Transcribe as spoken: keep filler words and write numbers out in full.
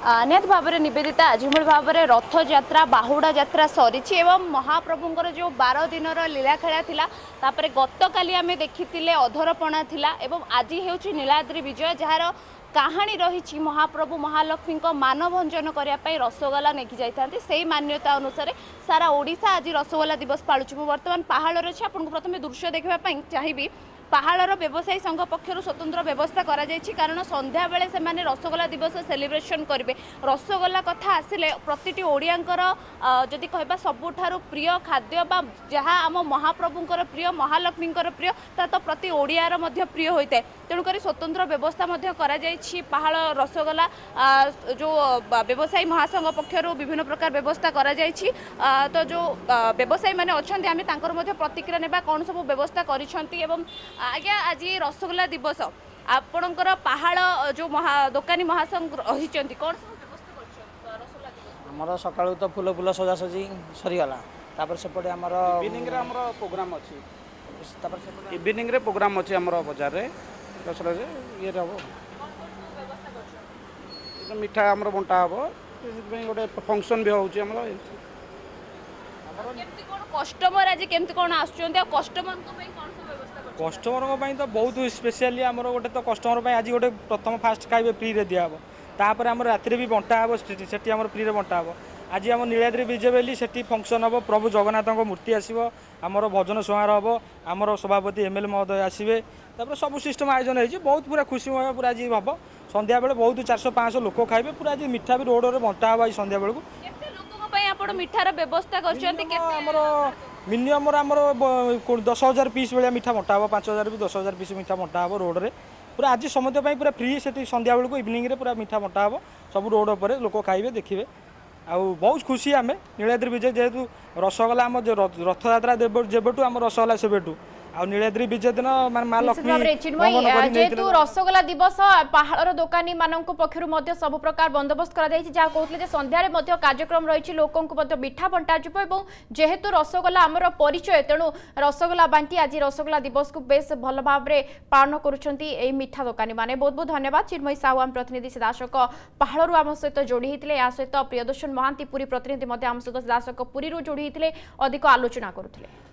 निहत भाव में निवेदिता आज भाव में रथ यात्रा बाहुड़ा यात्रा सरी एवं महाप्रभुंर जो बार दिन लीलाखेला थिला तापर गत काली आमे देखिथिले अधरपणा थिला एवं आज हेउची नीलाद्री विजय जार कहानी रही महाप्रभु महालक्ष्मी मानभंजन करने रसगोला नहीं जाती से मान्यता अनुसार सारा ओडिशा आज रसगोला दिवस पालुची। बर्तमान पहाड़ अच्छे आपको प्रथम दृश्य देखापी चाहिए। पहाड़र व्यवसायी संघ पक्षर स्वतंत्र व्यवस्था करा जायछि कारण संध्या बेले से माने रसगोला दिवस सेलिब्रेशन करेंगे। रसगोला कथा आसिले प्रतिटी ओडियांकर जदि कहबा सबुठारु प्रिय खाद्य बा जहाँ आम महाप्रभुंकर प्रिय महालक्ष्मींकर प्रिय ता तो प्रति ओडियार मध्य प्रिय होता है। तेणुक स्वतंत्र व्यवस्था मध्य करा जायछि। पहाड़ रसगोला जो व्यवसायी महासंघ पक्षर विभिन्न प्रकार व्यवस्था करा जायछि। तो जो व्यवसायी माने अछन्ति आमे तांकर मध्य प्रतिक्रिया नेबा कोन सब व्यवस्था करिसंति एवं आज्ञा आज रसगोला दिवस आपणकर पहाड़ जो महा दोकानी महासंघ रही कौन सब व्यवस्था कर सकाळू तो फूल फूल सजासजी सरीगला तापर सेपटे आमर इवनिंग रे हमर प्रोग्राम अछि तापर सेपटे इवनिंग रे प्रोग्राम अछि हमर बाजार रे रसगोला रे ये रहबो मिठा हमर बंटा हबो गोटे फंक्शन भी होउछि हमर केमती कोन कस्टमर आज केमती कोन आछुंती आ कस्टमर को पई कोन सब व्यवस्था कस्टमर तो बहुत स्पेशली आमर गोटे तो कस्टमर आज गोटे प्रथम फास्ट खाइबे फ्री रे दिया तापर आम राति भी बंटा हे से फ्री रे बंटा हे। आज आम नीलाद्री विजय बेली से फंक्शन हम प्रभु जगन्नाथ मूर्ति आसो आमर भजन समारोह हम आमर सभापति एम एल महोदय आसवे तापर सब सिस्टम आयोजन हो बहुत पूरा खुशी पूरा आज हम संध्या बेले बहुत चार पाँच लोक खाइबे पूरा आज मिठा भी रोड रे बंटा हे संध्या बेलू मिठार व्यवस्था कर मिनिमम दस हजार पीस भाया मिठा बंटा हे पाँच हजार भी दस हजार पीस मिठा बंटा हे रोड रे पूरा आज समस्त पूरा फ्री से संध्या बेलू इवनिंग रे पूरा मिठा बंटा हे सब रोड पर लोक खाइबे देखिए आउ बहुत खुशी आम नीलाद्री विजय जेहेतु रसगोला आम रथ यात्रा जेबेठू आम रसगोला सेबेठू आ नीलाद्री विजय दिन माँ लक्ष्मी जेहेतु रसगोला दिवस पहाड़ दोकानी मान पक्षर सब प्रकार बंदोबस्त कर संध्यारे कार्यक्रम रही लोकों मिठा बंटा जेहेतु रसगोला आमर परिचय तेणु रसगोला बांटी आज रसगोला दिवस को बेस भल भाव में पालन कर मिठा दोकानी माने। बहुत बहुत धन्यवाद चिन्मयी साहू आम प्रतिनिधि सीधासख पहाड़ आम सहित जोड़ी होते या सहित प्रियदर्शन महांती पुरी प्रतिनिधि आम सहित सीधासख पुरी जोड़ी होते अधिक आलोचना करुले।